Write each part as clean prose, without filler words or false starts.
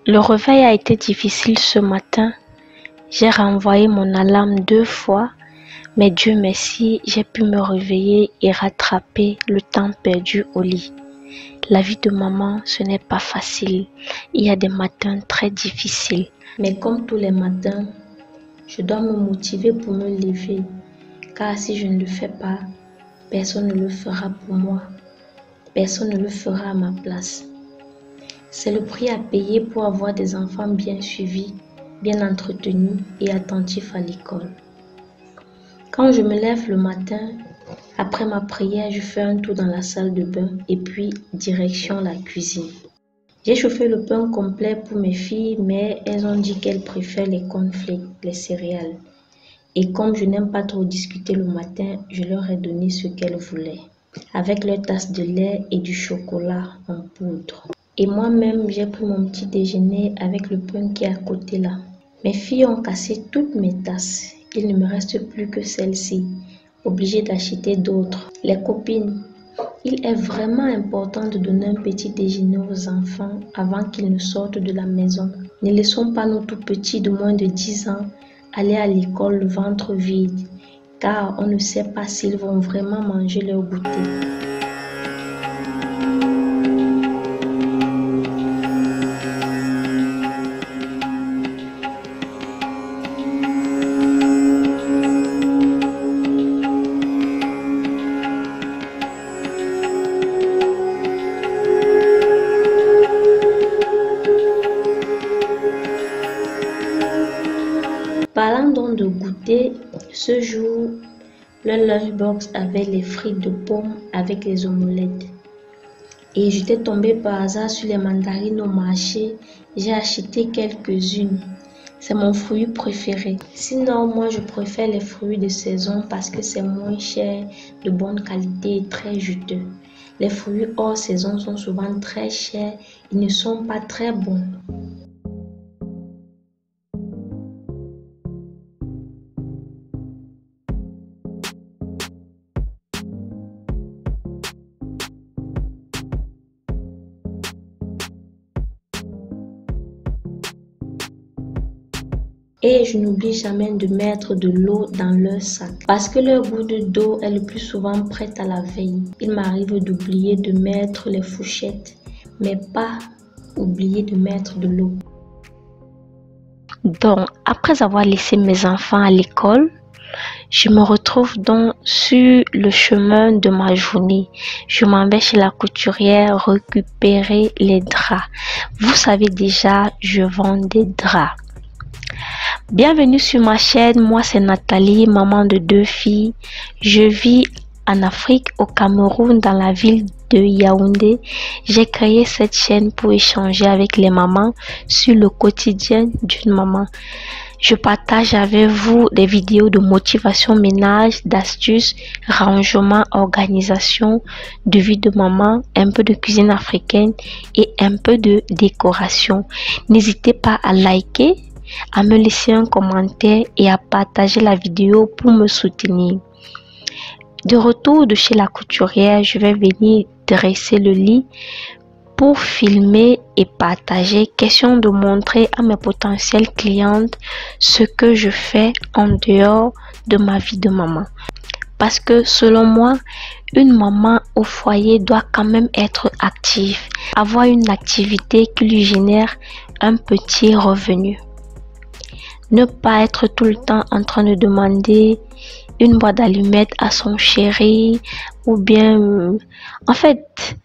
Le réveil a été difficile ce matin. J'ai renvoyé mon alarme 2 fois, mais Dieu merci, j'ai pu me réveiller et rattraper le temps perdu au lit. La vie de maman, ce n'est pas facile. Il y a des matins très difficiles. Mais comme tous les matins, je dois me motiver pour me lever. Car si je ne le fais pas, personne ne le fera pour moi. Personne ne le fera à ma place. C'est le prix à payer pour avoir des enfants bien suivis, bien entretenus et attentifs à l'école. Quand je me lève le matin, après ma prière, je fais un tour dans la salle de bain et puis direction la cuisine. J'ai chauffé le pain complet pour mes filles, mais elles ont dit qu'elles préfèrent les cornflakes, les céréales. Et comme je n'aime pas trop discuter le matin, je leur ai donné ce qu'elles voulaient, avec leur tasse de lait et du chocolat en poudre. Et moi-même, j'ai pris mon petit déjeuner avec le pain qui est à côté là. Mes filles ont cassé toutes mes tasses. Il ne me reste plus que celle-ci. Obligée d'acheter d'autres. Les copines, il est vraiment important de donner un petit déjeuner aux enfants avant qu'ils ne sortent de la maison. Ne laissons pas nos tout petits de moins de 10 ans aller à l'école le ventre vide, car on ne sait pas s'ils vont vraiment manger leur goûter. Parlant donc de goûter, ce jour, le lunchbox avait les frites de pommes avec les omelettes. Et j'étais tombée par hasard sur les mandarines au marché. J'ai acheté quelques-unes. C'est mon fruit préféré. Sinon, moi, je préfère les fruits de saison parce que c'est moins cher, de bonne qualité et très juteux. Les fruits hors saison sont souvent très chers. Ils ne sont pas très bons. Et je n'oublie jamais de mettre de l'eau dans leur sac parce que leur gourde d'eau est le plus souvent prête à la veille. Il m'arrive d'oublier de mettre les fourchettes, mais pas oublier de mettre de l'eau. Donc, après avoir laissé mes enfants à l'école, je me retrouve donc sur le chemin de ma journée. Je m'en vais chez la couturière récupérer les draps. Vous savez déjà, je vends des draps. Bienvenue sur ma chaîne, moi c'est Nathalie, maman de 2 filles. Je vis en Afrique, au Cameroun, dans la ville de Yaoundé. J'ai créé cette chaîne pour échanger avec les mamans sur le quotidien d'une maman. Je partage avec vous des vidéos de motivation ménage, d'astuces, rangement, organisation, de vie de maman, un peu de cuisine africaine et un peu de décoration. N'hésitez pas à liker, à me laisser un commentaire et à partager la vidéo pour me soutenir. De retour de chez la couturière, je vais venir dresser le lit pour filmer et partager, question de montrer à mes potentielles clientes ce que je fais en dehors de ma vie de maman. Parce que selon moi, une maman au foyer doit quand même être active, avoir une activité qui lui génère un petit revenu. Ne pas être tout le temps en train de demander une boîte d'allumettes à son chéri ou bien en fait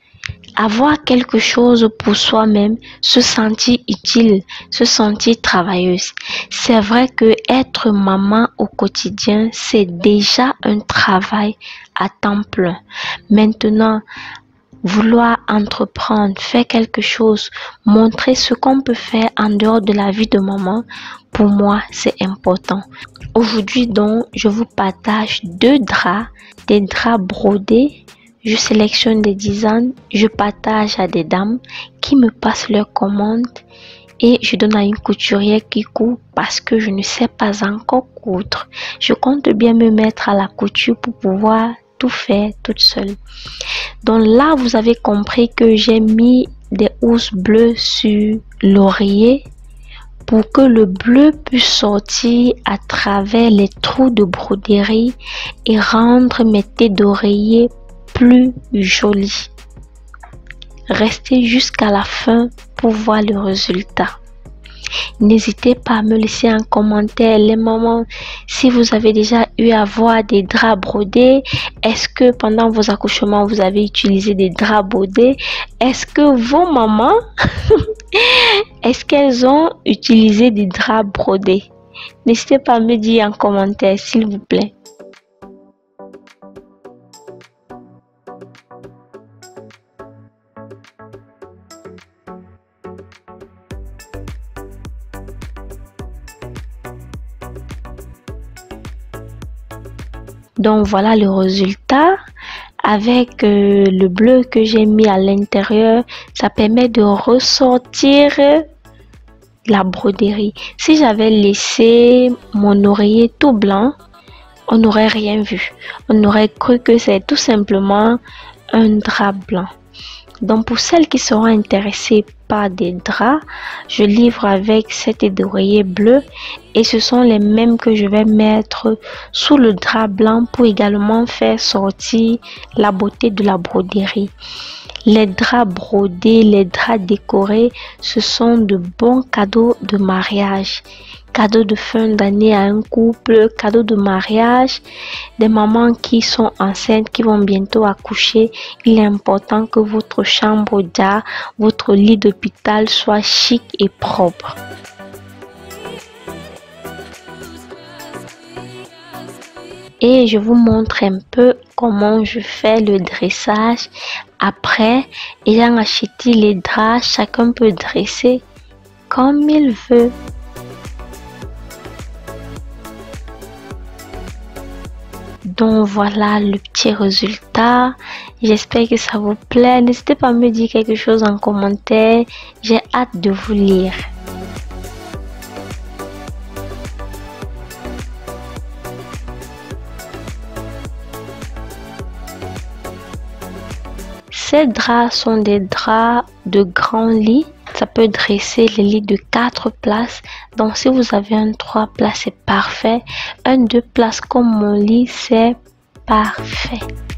avoir quelque chose pour soi-même, se sentir utile, se sentir travailleuse. C'est vrai que être maman au quotidien, c'est déjà un travail à temps plein. Maintenant, vouloir entreprendre, faire quelque chose, montrer ce qu'on peut faire en dehors de la vie de maman, pour moi, c'est important. Aujourd'hui donc, je vous partage 2 draps, des draps brodés. Je sélectionne des designs, je partage à des dames qui me passent leurs commandes et je donne à une couturière qui coud parce que je ne sais pas encore coudre. Je compte bien me mettre à la couture pour pouvoir tout faire toute seule. Donc là, vous avez compris que j'ai mis des housses bleues sur l'oreiller pour que le bleu puisse sortir à travers les trous de broderie et rendre mes têtes d'oreiller plus jolies. Restez jusqu'à la fin pour voir le résultat. N'hésitez pas à me laisser en commentaire les mamans si vous avez déjà eu à voir des draps brodés. Est-ce que pendant vos accouchements vous avez utilisé des draps brodés? Est-ce que vos mamans est-ce qu'elles ont utilisé des draps brodés? N'hésitez pas à me dire en commentaire s'il vous plaît. Donc voilà le résultat. Avec le bleu que j'ai mis à l'intérieur, ça permet de ressortir la broderie. Si j'avais laissé mon oreiller tout blanc, on n'aurait rien vu. On aurait cru que c'est tout simplement un drap blanc. Donc pour celles qui seront intéressées par des draps, je livre avec cette d'oreiller bleu et ce sont les mêmes que je vais mettre sous le drap blanc pour également faire sortir la beauté de la broderie. Les draps brodés, les draps décorés, ce sont de bons cadeaux de mariage. Cadeau de fin d'année à un couple, cadeau de mariage, des mamans qui sont enceintes, qui vont bientôt accoucher. Il est important que votre chambre d'art, votre lit d'hôpital soit chic et propre. Et je vous montre un peu comment je fais le dressage. Après, ayant acheté les draps, chacun peut dresser comme il veut. Donc voilà le petit résultat. J'espère que ça vous plaît. N'hésitez pas à me dire quelque chose en commentaire. J'ai hâte de vous lire. Ces draps sont des draps de grand lit. Ça peut dresser les lits de 4 places. Donc si vous avez un 3 places, c'est parfait. Un 2 places comme mon lit, c'est parfait.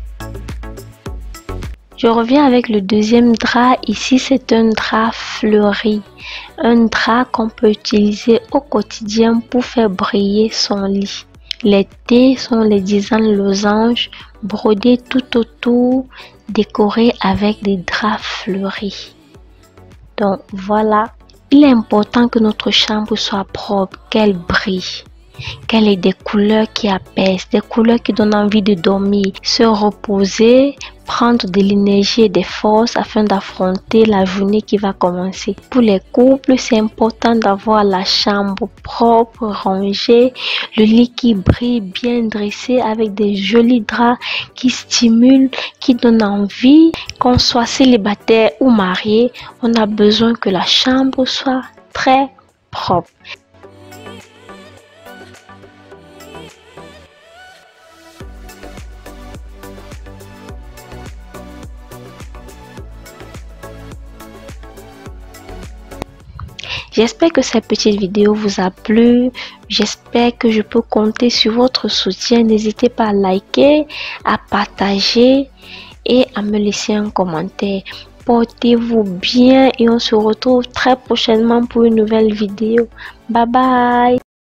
Je reviens avec le deuxième drap. Ici, c'est un drap fleuri. Un drap qu'on peut utiliser au quotidien pour faire briller son lit. Les thés sont les designs losanges brodés tout autour, décorés avec des draps fleuris. Donc voilà, il est important que notre chambre soit propre, qu'elle brille, qu'elle ait des couleurs qui apaisent, des couleurs qui donnent envie de dormir, se reposer, prendre de l'énergie et des forces afin d'affronter la journée qui va commencer. Pour les couples, c'est important d'avoir la chambre propre, rangée, le lit qui brille, bien dressé avec des jolis draps qui stimulent, qui donnent envie. Qu'on soit célibataire ou marié, on a besoin que la chambre soit très propre. J'espère que cette petite vidéo vous a plu. J'espère que je peux compter sur votre soutien. N'hésitez pas à liker, à partager et à me laisser un commentaire. Portez-vous bien et on se retrouve très prochainement pour une nouvelle vidéo. Bye bye.